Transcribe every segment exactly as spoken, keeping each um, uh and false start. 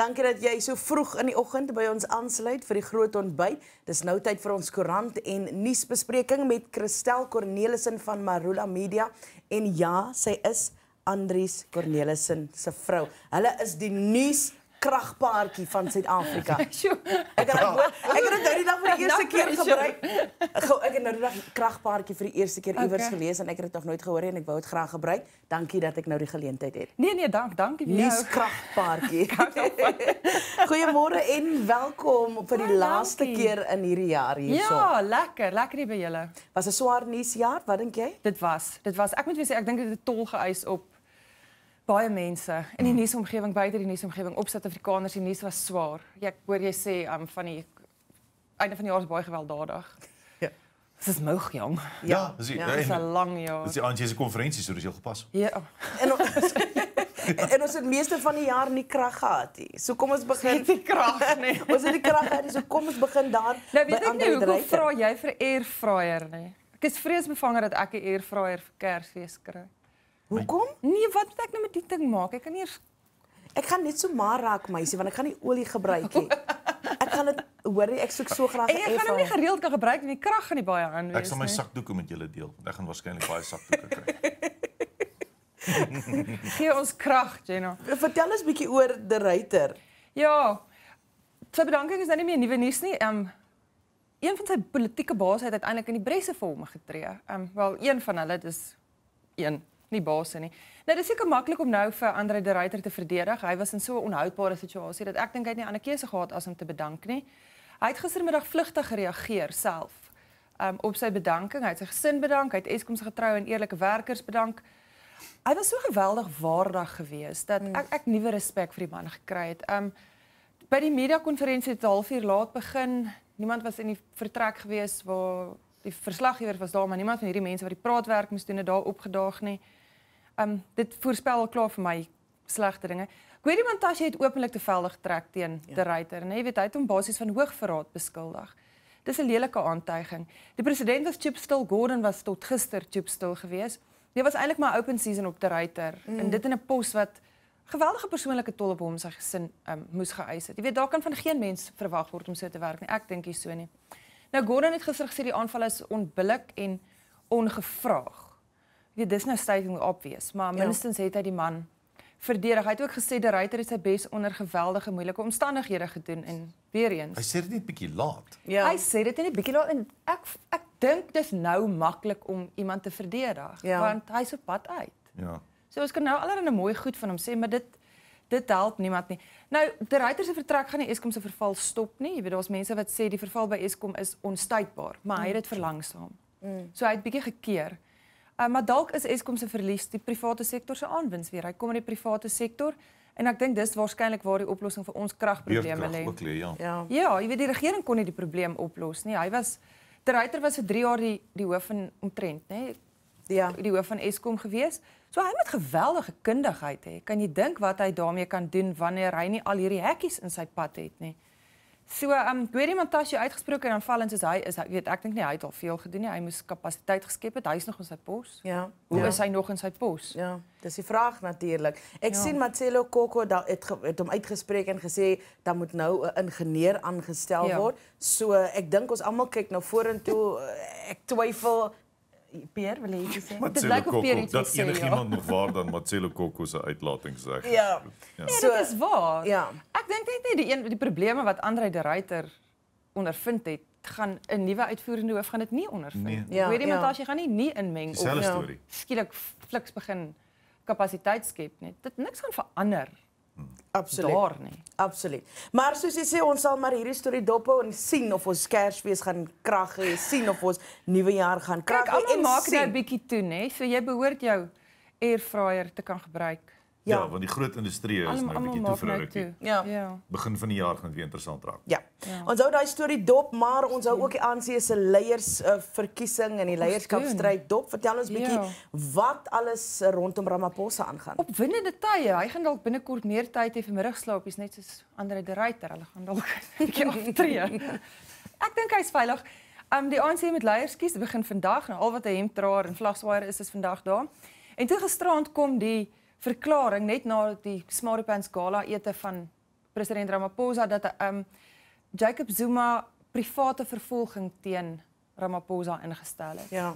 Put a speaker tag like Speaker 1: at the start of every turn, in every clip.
Speaker 1: Dankie dat jy so vroeg in die oggend by ons aansluit vir die groot ontbyt. Dis nou tyd vir ons koerant en nuusbespreking met Christel Cornelissen van Marula Media. En ja, sy is Andries Cornelissen se vrou. Hulle is die nuus kragpaartjie van Suid-Afrika. Ek het dit ek het dit nou die dag vir die eerste keer gebruik. Ek het nou die dag kragpaartjie vir die eerste keer iewers okay. gelees en ek het dit nog nooit gehoor en ek wou dit graag gebruik. Dankie dat ek nou die geleentheid het.
Speaker 2: Nee nee, dank, dankie vir jou.
Speaker 1: Nuus kragpaartjie. Goeiemôre en welkom vir die oh, laaste dankie. keer in hierdie jaar hierso.
Speaker 2: Ja, lekker, lekker hier by julle.
Speaker 1: Was 'n swaar nuusjaar, wat dink jy?
Speaker 2: Dit was. Dit was. Ek moet vir sê ek dink dit het 'n tol geëis op baie mense in die nuusomgewing, buite die nuusomgewing, op Suid-Afrikaners. Die nuus was swaar. Ja, ek hoor jy sê um, van die einde van die jaar is baie gewelddadig.
Speaker 1: Ja.
Speaker 2: Dit is moeg, jong.
Speaker 3: Ja, dis
Speaker 2: ja, is 'n lang jaar.
Speaker 3: Dis die aandjie se konferensie, so dis heel gepas.
Speaker 2: Ja.
Speaker 1: En ons, en ons het meeste van die jaar nie krag gehad nie. So kom ons begin
Speaker 2: die krag, nee.
Speaker 1: Ons het die krag gehad, so kom ons begin daar.
Speaker 2: Nou weet ek nie hoekom vra jy vir 'n airfryer nie. Ek is vreesbevange dat ek 'n airfryer vir Kersfees kry.
Speaker 1: Hoekom?
Speaker 2: Nee, wat moet ek nou met die ding maak? Ek kan nie eers
Speaker 1: Ek gaan net so maar raak, meisie, want ek gaan nie olie gebruik nie. Ek gaan dit hoor, ek soek so graag 'n
Speaker 2: airfryer. Ek gaan hom nie gereeld kan gebruik nie, die krag gaan nie baie aan wees nie.
Speaker 3: Ek sal my sakdoeke met julle deel. Ek gaan waarskynlik baie sakdoeke kry.
Speaker 2: Gee ons krag, Jenna.
Speaker 1: Vertel ons 'n bietjie oor De Ruyter.
Speaker 2: Ja. Sy bedanking is nou nie meer nuwe nuus nie. Um een van sy politieke baas het uiteindelik in die bresse vir hom getree. Um wel een van hulle, dis een nie baas nie. Nou dis seker maklik om nou vir André De Ruyter te verdedig. Hy was in so 'n onhoudbare situasie dat ek dink hy het nie 'n ander keuse gehad as om te bedank nie. Hy het gistermiddag vlugtig gereageer self um, op sy bedanking. Hy het sy gesin bedank, hy het Eskom se getroue en eerlike werkers bedank. Hy was so geweldig waardig geweest dat ek ek nuwe respek vir die man gekry het. Um by die media konferensie het 'n halfuur laat begin. Niemand was in die vertrek geweest waar die verslaggewer was daar, maar niemand van hierdie mense wat die praatwerk moes doen het daar opgedaag nie. Um, dit voorspel al klaar vir my slegte dinge. Gwedi Mantashe het openlik te velde getrek teen ja. De Ruyter. En jy weet, hy het hom basies van hoogverraad beskuldig. Dis 'n lelike aantuiging. Die president was chipstil, Gordon was tot gister chipstil geweest. Dit was eintlik maar open season op De Ruyter. Mm. En dit in 'n pos wat geweldige persoonlike tol op hom sy gesin um, moes geëis het. Jy weet, daar kan van geen mens verwag word om so te werk nie. Ek dink nie so nie. Nou Gordon het gister gesê die aanval is onbillik en ongevraag. Ja, dis nou stating obvious, maar minstens ja. het hy die man verdedig. Hy het ook gesê De Ruyter het sy bes onder geweldige moeilike omstandighede gedoen en weer eens.
Speaker 3: Hy sê dit net bietjie laat.
Speaker 2: Ja. Hy sê dit net bietjie laat en ek ek dink dis nou maklik om iemand te verdedig, ja. want hy's op pad uit.
Speaker 3: Ja.
Speaker 2: So ons kan nou allerlei mooi goed van hom sê, maar dit dit help niemand nie. Nou De Ruyter se vertrek gaan nie Eskom se verval stop nie. Jy weet daar's mense wat sê die verval by Eskom is onstuitbaar, maar hy het dit verlangsaam. Mm. So hy het bietjie gekeer. Uh, maar dalk is Eskom se verlies die private sektor se aanwins weer. Hy kom in die private sektor en ek dink dis waarskynlik waar die oplossing vir ons kragprobleme lê.
Speaker 3: Ja.
Speaker 2: Ja. Ja, jy weet die regering kon nie die probleem oplos nie. Hy was De Ruyter was vir drie jaar die die hoof van omtrent, nê? Ja, die hoof van Eskom gewees. So hy het geweldige kundigheid hê. Kan jy dink wat hy daarmee kan doen wanneer hy nie al hierdie hekkies in sy pad het nie? So, um, Gwedi Mantashe uitgesproke en aanvallend soos hy is, weet ek dink nie hy het al veel gedoen nie. Hy moes kapasiteit geskep het. Hy is nog in sy pos.
Speaker 1: Ja.
Speaker 2: Hoe
Speaker 1: ja.
Speaker 2: is hy nog in sy pos?
Speaker 1: Ja, dis die vraag natuurlik. Ek
Speaker 2: ja.
Speaker 1: sien Marcelo Koko da het, het hom uitgespreek en gesê dat moet nou 'n ingenieur aangestel ja. word. So ek dink ons almal kyk nou vorentoe. Ek twyfel Pierre, wil jy iets sê?
Speaker 3: Dit lyk of Pierre iets dat enigiemand ja. nog waar dan Marcelo Koko se uitlating sê.
Speaker 1: Ja.
Speaker 2: ja. Nee, dit is waar.
Speaker 1: Ja.
Speaker 2: Ek dink net nie die een die probleme wat André De Ruyter ondervind het, gaan 'n nuwe uitvoerende hoof gaan dit nie ondervind. Nee.
Speaker 1: Ja,
Speaker 2: Gwedi
Speaker 1: ja.
Speaker 2: Mantashe gaan nie nie inmeng
Speaker 3: of ja. storie.
Speaker 2: skielik fliks begin kapasiteit skep nie. Dit niks gaan verander.
Speaker 1: Absoluut.
Speaker 2: Daar nie.
Speaker 1: Absoluut. Maar soos jy sê, ons sal maar hierdie storie dophou en sien of ons Kersfees gaan krag hê, sien of ons nuwe jaar gaan krag hê
Speaker 2: en maak dit 'n bietjie toe, hè. So jy behoort jou airfryer te kan gebruik.
Speaker 3: Ja, ja, want die groot industrie is nou 'n bietjie toe vir 'n rukkie.
Speaker 1: Ja.
Speaker 2: ja.
Speaker 3: Begin van die jaar gaan dit weer interessant raak.
Speaker 1: Ja. ja. Ons hou daai storie dop, maar ons hou ook die A N C se leiers uh, verkiesing en die leierskapstryd dop. Vertel ons bietjie ja. wat alles rondom Ramaphosa aangaan.
Speaker 2: Opwindende tye. Hy gaan dalk binnekort meer tyd hê vir middagslaapies, net soos André De Ruyter. Hulle gaan dalk 'n bietjie aftree. Ek dink hy's veilig. Um, die A N C met leiers kies begin vandag. Nou al wat 'n hemdraer en vlagzwaaier is is vandag daar. En toe gisterand kom die verklaring net na die Smarty Pants gala ete van president Ramaphosa dat um, Jacob Zuma private vervolging teen Ramaphosa ingestel het.
Speaker 1: Ja.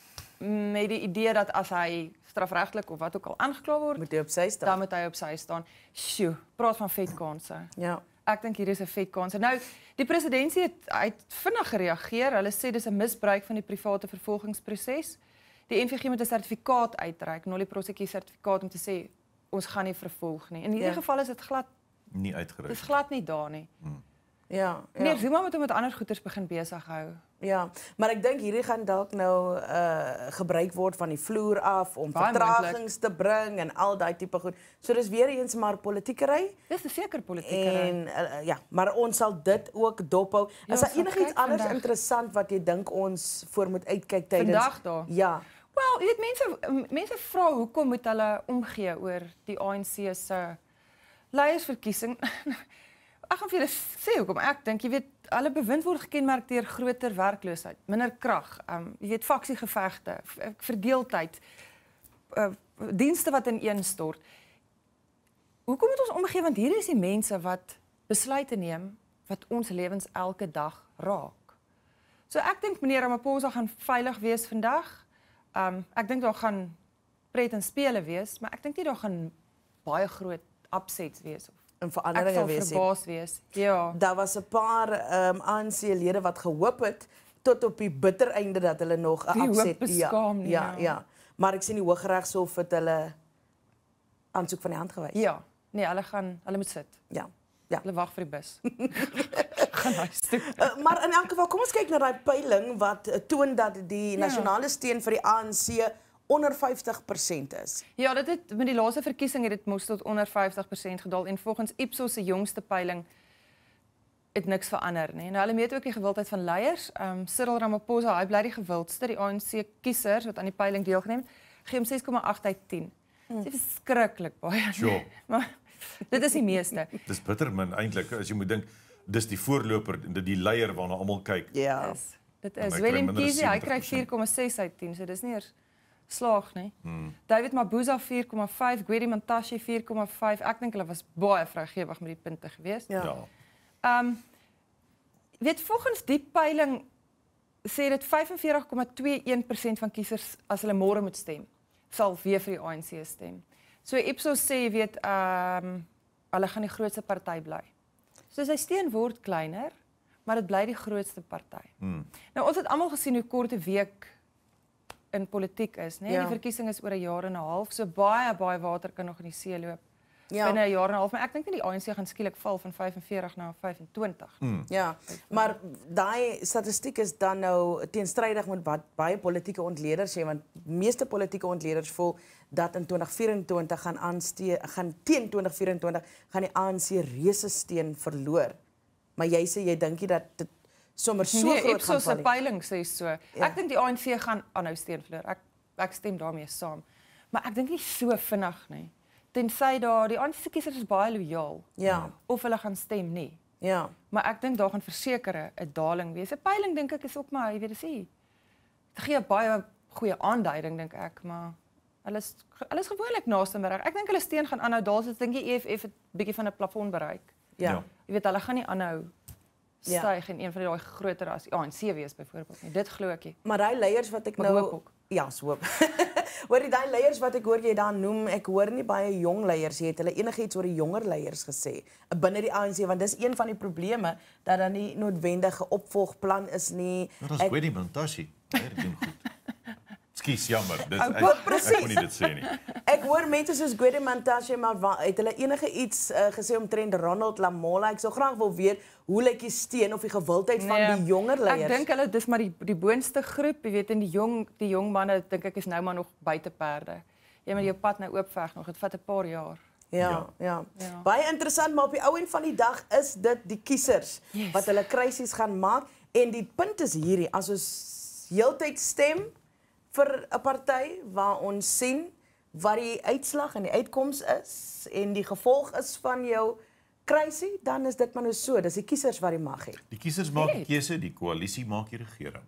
Speaker 2: Met die idee dat as hy strafregtelik of wat ook al aangekla word,
Speaker 1: Moet jy op sy staan.
Speaker 2: dan moet hy op sy staan. Sjoe, praat van vet kanse.
Speaker 1: Ja.
Speaker 2: Ek dink hier is 'n vet kans. Nou, die presidentsie het, het vinnig gereageer. Hulle sê dis 'n misbruik van die private vervolgingsproses. Die N V G moet 'n sertifikaat uitreik, Nolly Prosecutie sertifikaat om te sê ons gaan nie vervolg nie. In hierdie
Speaker 1: Ja.
Speaker 2: geval is dit glad
Speaker 3: Nie uitgereik.
Speaker 2: dis glad nie daar nie.
Speaker 1: Ja.
Speaker 2: Meneer
Speaker 1: Ja.
Speaker 2: Zuma moet hom met ander goeders begin besig hou.
Speaker 1: Ja, maar ek dink hierdie gaan dalk nou uh gebruik word van die vloer af om
Speaker 2: Baie
Speaker 1: vertragings te bring en al daai tipe goed. So dis weer eens maar politiekery
Speaker 2: Dis 'n seker politieke.
Speaker 1: en uh, ja, maar ons sal dit ook dophou.
Speaker 2: Ja,
Speaker 1: Is daar
Speaker 2: ons sal
Speaker 1: enigiets
Speaker 2: kyk
Speaker 1: anders
Speaker 2: vandag.
Speaker 1: interessant wat jy dink ons voor moet uitkyk tydens
Speaker 2: Vandag daar?
Speaker 1: Ja.
Speaker 2: Wel, jy weet mense mense vra hoekom moet hulle omgee oor die A N C se leiersverkiesing. Ek gaan vir julle sê hoekom ek dink, jy weet, hulle bewind word gekenmerk deur groter werkloosheid, minder krag, um, jy weet faksiegevegte, verdeeldheid, uh, dienste wat ineenstort. Hoekom moet ons omgee, want hier is die mense wat besluite neem wat ons lewens elke dag raak. So ek dink meneer Ramaphosa gaan veilig wees vandag. Um, ek dink daar gaan pret en spele wees, maar ek dink nie daar gaan baie groot upsets wees of
Speaker 1: En
Speaker 2: ek
Speaker 1: veranderinge
Speaker 2: sal
Speaker 1: wees. nie.
Speaker 2: verbaas wees. Ja.
Speaker 1: Daar was 'n paar um, A N C-lede wat gehoop het tot op die bitter einde dat hulle nog 'n
Speaker 2: Die hoop
Speaker 1: afset
Speaker 2: beskaam nie,
Speaker 1: ja,
Speaker 2: ja.
Speaker 1: ja. Maar ek sien die Hooggeregshof het hulle aansoek van die hand gewys.
Speaker 2: Ja. Nee, hulle gaan hulle moet sit.
Speaker 1: Ja. Ja.
Speaker 2: Hulle wag vir die bus. gaan huis toe.
Speaker 1: Uh, maar in elk geval, kom ons kyk na daai peiling wat uh, toon dat die
Speaker 2: Ja.
Speaker 1: nasionale steun vir die A N C onder vyftig persent is.
Speaker 2: Ja, dit het met die laaste verkiesing het dit mos tot onder vyftig persent gedaal en volgens Ipsos se jongste peiling het niks verander nie. Nou hulle meet ook die gewildheid van leiers. Ehm um, Cyril Ramaphosa, hy bly die gewildste, die A N C kiesers wat aan die peiling deelgeneem het, gee hom ses komma agt uit tien. Dit is verskriklik baie.
Speaker 3: Sure.
Speaker 2: Maar dit is die meeste.
Speaker 3: Dis bitter min eintlik as jy moet dink dis die voorloper, dit die leier waarna almal kyk.
Speaker 1: Ja.
Speaker 2: Is. Dit
Speaker 3: En
Speaker 2: is
Speaker 3: hy kry
Speaker 2: Willem
Speaker 3: minder as
Speaker 2: Kiesie, hy kry
Speaker 3: seventig persent.
Speaker 2: vier komma ses uit tien, so dis nie eers slaag nie.
Speaker 3: Hmm.
Speaker 2: David Mabuza vier komma vyf, Gwedi Mantashe vier komma vyf. Ek dink hulle was baie vrygewig met die punte geweest.
Speaker 1: Ja.
Speaker 3: Ja.
Speaker 2: Ehm um, weet volgens die peiling sê dit vyf en veertig komma twee een persent van kiesers as hulle môre moet stem, sal weer vir die A N C stem. So Ipsos sê jy weet ehm um, hulle gaan die grootste party bly. So sy steun word kleiner, maar dit bly die grootste party.
Speaker 3: Hmm.
Speaker 2: Nou ons het almal gesien hoe kort 'n week in politiek is, né?
Speaker 1: Ja.
Speaker 2: Die verkiesing is oor 'n jaar en 'n half, so baie baie water kan nog in die see loop.
Speaker 1: Ja.
Speaker 2: Binne 'n jaar en 'n half, maar ek dink nie die A N C gaan skielik val van vyf en veertig na vyf en twintig.
Speaker 3: Hmm.
Speaker 1: Ja, maar daai statistiek is dan nou teenstrydig met wat baie politieke ontleeders sê, want meeste politieke ontleeders voel dat in twintig vyf-en-twintig gaan aanstee gaan teen twintig vyf-en-twintig gaan die A N C reuse steun verloor. Maar jy sê jy dink nie dat dit sommer so
Speaker 2: Nee,
Speaker 1: groot gaan
Speaker 2: Ipsos se
Speaker 1: val nie.
Speaker 2: peiling sê so.
Speaker 1: Ja.
Speaker 2: Ek dink die A N C gaan aanhou steun verloor. Ek ek stem daarmee saam. Maar ek dink nie so vinnig nie. Tensy daar die A N C kiesers is baie lojaal
Speaker 1: Ja,
Speaker 2: of hulle gaan stem nie.
Speaker 1: ja.
Speaker 2: Maar ek dink daar gaan versekerde 'n daling wees. 'n Peiling dink ek is ook maar, jy weet dis nie. Dit gee 'n baie goeie aanduiding dink ek, maar hulle is hulle is gewoonlik naaste by reg. Ek dink hulle steun gaan aanhou daal, so ek dink die E F F het 'n bietjie van 'n plafon bereik.
Speaker 1: Ja.
Speaker 3: Ja.
Speaker 2: Jy weet hulle gaan nie aanhou
Speaker 1: Ja.
Speaker 2: styg en een van daai groter as die A N C wees byvoorbeeld nie. Dit glo ek nie.
Speaker 1: Maar daai leiers wat ek
Speaker 2: Maar
Speaker 1: nou
Speaker 2: hoop ook.
Speaker 1: Ja, so hoop. Hoor jy daai leiers wat ek hoor jy daar noem, ek hoor nie baie jong leiers, jy het hulle enigiets oor die jonger leiers gesê binne die A N C, want dis een van die probleme dat daar nie noodwendige opvolgplan is nie.
Speaker 3: Maar dis
Speaker 1: Ek-
Speaker 3: Gwedi Mantashe. Hy doen goed. Skus, jammer. Dis
Speaker 1: Ou,
Speaker 3: ek,
Speaker 1: wat
Speaker 3: ek
Speaker 1: presies?
Speaker 3: kon nie dit sê nie.
Speaker 1: Ek hoor mense soos Gwedi Mantashe, maar wa- het hulle enige iets uh, gesê omtrent Ronald Lamola? Ek sou graag wil weet hoe lyk die steun of die gewildheid van
Speaker 2: Nee,
Speaker 1: die jonger leiers?
Speaker 2: Ek dink hulle dis maar die die boonste groep, jy weet, en die jong die jong manne dink ek is nou maar nog buite perde. Jy moet jou pad nou oopveg nog. Dit vat 'n paar jaar.
Speaker 1: Ja,
Speaker 3: Ja.
Speaker 1: ja,
Speaker 2: Ja.
Speaker 1: Baie interessant, maar op die ou end van die dag is dit die kiesers
Speaker 2: Yes.
Speaker 1: wat hulle krisis gaan maak en die punt is hierdie, as ons heeltyd stem vir 'n party waar ons sien wat die uitslag en die uitkoms is en die gevolg is van jou krisis, dan is dit maar nou so, dis die kiesers wat die mag het.
Speaker 3: Die kiesers maak die
Speaker 2: Net.
Speaker 3: keuse, die koalisie maak die regering.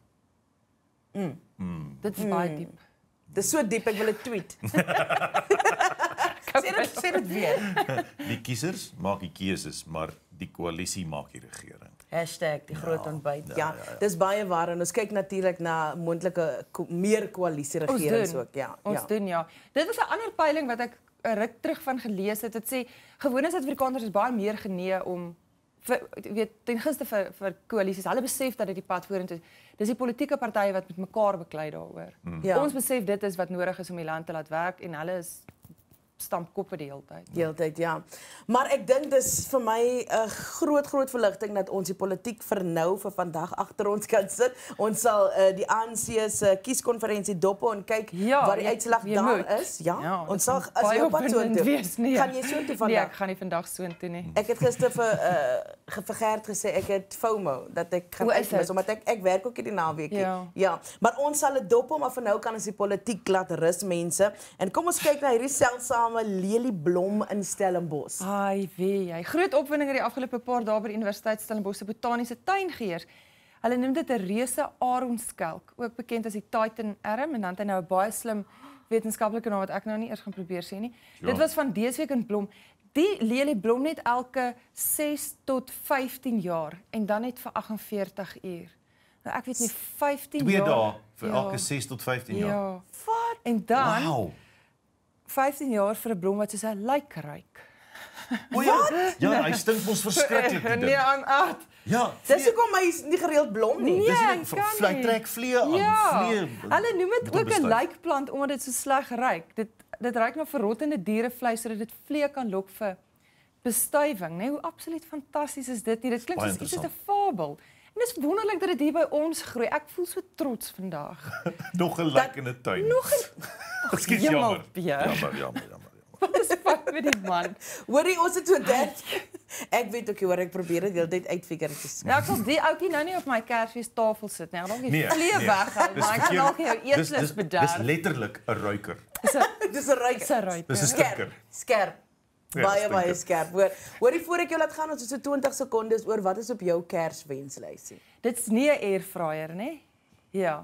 Speaker 2: Dit is baie diep.
Speaker 1: Dis so diep, ek wil dit tweet. Sê dit, sê dit weer.
Speaker 3: Die kiesers maak die keuses, maar die koalisie maak die regering.
Speaker 1: Hashtag die groot ontbyt. Ja,
Speaker 3: ja, ja, ja.
Speaker 1: dis baie waar en ons kyk natuurlik na moontlike ko meer koalisieregerings ook. Ja,
Speaker 2: Ons
Speaker 1: ja.
Speaker 2: doen, ja. Dit was 'n ander peiling wat ek 'n ruk terug van gelees het. Dit sê gewone Suid-Afrikaners is baie meer genee om vir, weet ten gunste vir vir koalisies. Hulle besef dat dit die pad vorentoe is. Dis die politieke partye wat met mekaar beklei daaroor.
Speaker 3: Mm.
Speaker 1: Ja.
Speaker 2: Ons besef dit is wat nodig is om die land te laat werk en hulle is stamp koppe die hele tyd.
Speaker 1: Heeltyd, ja. Maar ek dink dis vir my 'n groot groot verligting dat ons die politiek vir nou vir vandag agter ons kan sit. Ons sal uh, die A N C se kieskonferensie dop en kyk
Speaker 2: Ja,
Speaker 1: wat die
Speaker 2: jy-
Speaker 1: uitslag
Speaker 2: jy
Speaker 1: daar
Speaker 2: moet.
Speaker 1: is. Ja,
Speaker 2: Ja,
Speaker 1: ons
Speaker 2: dit
Speaker 1: sal
Speaker 2: gaan
Speaker 1: as
Speaker 2: baie
Speaker 1: jy op pad
Speaker 2: opwindend
Speaker 1: soontoe.
Speaker 2: wees, nee.
Speaker 1: Gaan jy soontoe
Speaker 2: Nee,
Speaker 1: vandag?
Speaker 2: ek gaan nie vandag soontoe nie.
Speaker 1: Ek het gister vir uh, vir Gert gesê ek het FOMO dat ek gaan
Speaker 2: Hoe is
Speaker 1: uitmis
Speaker 2: dit?
Speaker 1: omdat ek ek werk ook hierdie naweek.
Speaker 2: Ja.
Speaker 1: ja, maar ons sal dit dop, maar vir nou kan ons die politiek laat rus mense. En kom ons kyk na hierdie seldsame lelieblom in Stellenbosch.
Speaker 2: Ai, wee jy. Groot opwinding hierdie afgelope paar dae by die Universiteit Stellenbosch se botaniese tuingeheers. Hulle noem dit 'n reuse aronskelk, ook bekend as die Titan arm en dan het hy nou 'n baie slim wetenskaplike naam wat ek nou nie eers gaan probeer sê nie.
Speaker 3: Ja.
Speaker 2: Dit was van dese week in blom. Die lelie blom net elke ses tot vyftien jaar en dan net vir agt en veertig uur. Nou ek weet nie vyftien
Speaker 3: Twee
Speaker 2: jaar.
Speaker 3: dae vir
Speaker 2: ja,
Speaker 3: elke ses tot vyftien jaar.
Speaker 2: Ja.
Speaker 1: Wat?
Speaker 2: En dan
Speaker 3: Wow.
Speaker 2: vyftien jaar vir 'n blom wat soos 'n lijk ruik.
Speaker 3: O ja, ja, hy stink ons verskriklik die
Speaker 2: Nee,
Speaker 3: ding.
Speaker 2: aan aard.
Speaker 3: Ja,
Speaker 1: Dis hoekom hy nie gereeld blom nie.
Speaker 2: Nee,
Speaker 3: dis
Speaker 2: hy
Speaker 3: nie
Speaker 2: kan
Speaker 3: vlei
Speaker 2: nie.
Speaker 3: trek vlee aan,
Speaker 2: Ja,
Speaker 3: vlee.
Speaker 2: hulle noem dit
Speaker 3: moet
Speaker 2: ook 'n
Speaker 3: onbestuif.
Speaker 2: lijkplant omdat dit so sleg ruik. Dit dit ruik na verrottende dierevleis sodat dit vlee kan lok vir bestuiving, né? Hoe absoluut fantasties is dit nie? Dit klink
Speaker 3: Baie
Speaker 2: soos iets uit 'n
Speaker 3: interessant.
Speaker 2: fabel. En dit is wonderlik dat dit hier by ons groei. Ek voel so trots vandag.
Speaker 3: Nog 'n lijk in 'n tuin.
Speaker 2: Nog 'n
Speaker 3: Ekskuus,
Speaker 2: hemel,
Speaker 3: jammer.
Speaker 2: Pierre.
Speaker 3: Jammer, jammer, jammer.
Speaker 2: Wat is fout met die man?
Speaker 1: Hoorie, ons het so dit. Ek weet ook nie hoor ek probeer dit heeltyd uitfigure.
Speaker 2: Ja, ek sal die ouetjie nou nie op my Kersfeestafel sit nie. Dalk die
Speaker 3: Nee,
Speaker 2: vlee
Speaker 3: nee.
Speaker 2: weghou,
Speaker 3: Dis
Speaker 2: maar ek kan
Speaker 3: verkeerd.
Speaker 2: dalk jou
Speaker 3: Dis-
Speaker 2: eetlus
Speaker 3: dis-
Speaker 2: bederf.
Speaker 3: Dis letterlik 'n ruiker.
Speaker 1: Dis 'n ruik.
Speaker 2: Dis 'n ruiker.
Speaker 3: Dis 'n
Speaker 1: Skerp.
Speaker 3: stinker.
Speaker 1: Skerp.
Speaker 3: Ja,
Speaker 1: Baie
Speaker 3: stinker.
Speaker 1: baie skerp. Hoor, hoorie voor ek jou laat gaan, ons het so twintig sekondes oor wat is op jou Kerswenslysie.
Speaker 2: Dit's nie 'n airfryer nie. Ja.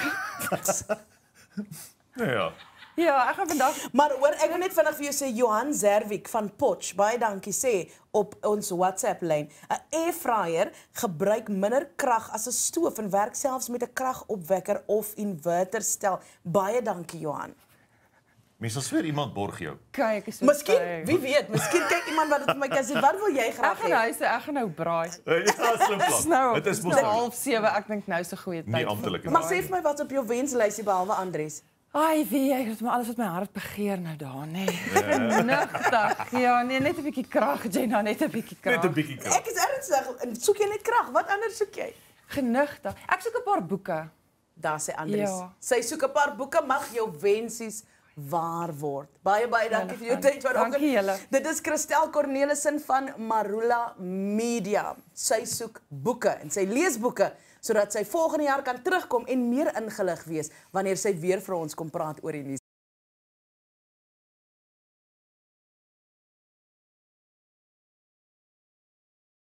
Speaker 3: Nou ja.
Speaker 2: Ja, ek gaan vandag
Speaker 1: Maar hoor, ek wil net vinnig vir jou sê Johan Zerwik van Potch, baie dankie sê op ons WhatsApp lyn. 'n Airfryer gebruik minder krag as 'n stoof en werk selfs met 'n kragopwekker of inverter stel. Baie dankie Johan.
Speaker 3: Mens sal sweer iemand borg jou.
Speaker 2: kyk is so.
Speaker 1: Miskien, wie weet, miskien kyk iemand wat dit vir my kan sê. Wat wil jy
Speaker 2: Ek
Speaker 1: graag
Speaker 2: gaan
Speaker 1: hê?
Speaker 2: nou sê ek gaan nou braai.
Speaker 3: Ja, slim
Speaker 2: Dis
Speaker 3: plan.
Speaker 2: nou.
Speaker 3: Dit is
Speaker 2: dis
Speaker 3: mos
Speaker 2: nou
Speaker 3: nou
Speaker 2: half sewe. Ek dink nou is 'n goeie tyd.
Speaker 3: nie
Speaker 2: vir
Speaker 3: amptelik.
Speaker 1: Maar sê vir my wat op jou wenslysie behalwe Andries.
Speaker 2: Ai, wie jy het maar alles wat my hart begeer nou daar, nê. Nee. Nugtig. Ja, nee, net 'n bietjie krag, Jenna, net 'n bietjie krag.
Speaker 3: Net 'n bietjie krag.
Speaker 1: Ek is ernstig, en soek jy net krag? Wat anders soek jy?
Speaker 2: Genigtig. Ek soek 'n paar boeke.
Speaker 1: Daar sê Andries.
Speaker 2: Ja.
Speaker 1: Sy soek 'n paar boeke, mag jou wensies waar word. Baie baie dankie vir jou tyd vanoggend.
Speaker 2: Dankie julle.
Speaker 1: Dit is Christel Cornelissen van Marula Media. Sy soek boeke en sy lees boeke sodat sy volgende jaar kan terugkom en meer ingelig wees wanneer sy weer vir ons kom praat oor die nuus.